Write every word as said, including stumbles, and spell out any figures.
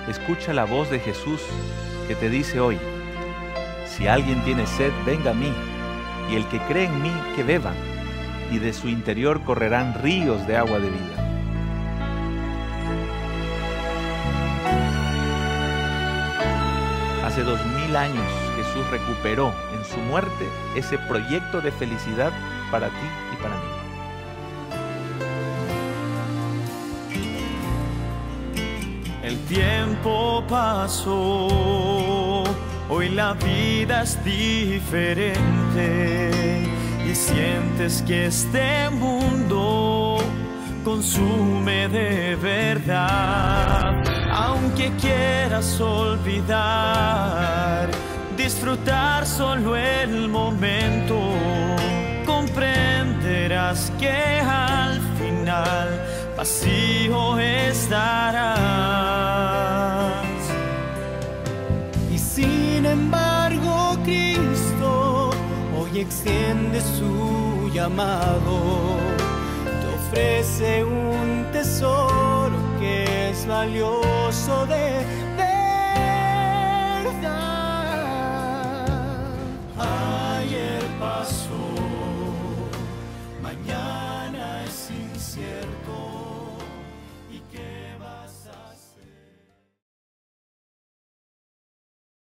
escucha la voz de Jesús que te dice hoy: si alguien tiene sed, venga a mí, y el que cree en mí, que beba, y de su interior correrán ríos de agua de vida. Hace dos mil años Jesús recuperó en su muerte ese proyecto de felicidad para ti y para mí. El tiempo pasó, hoy la vida es diferente y sientes que este mundo consume de verdad. Aunque quieras olvidar, disfrutar solo el momento, comprenderás que al final vacío estarás. Y sin embargo Cristo hoy extiende su llamado, te ofrece un tesoro que es valioso de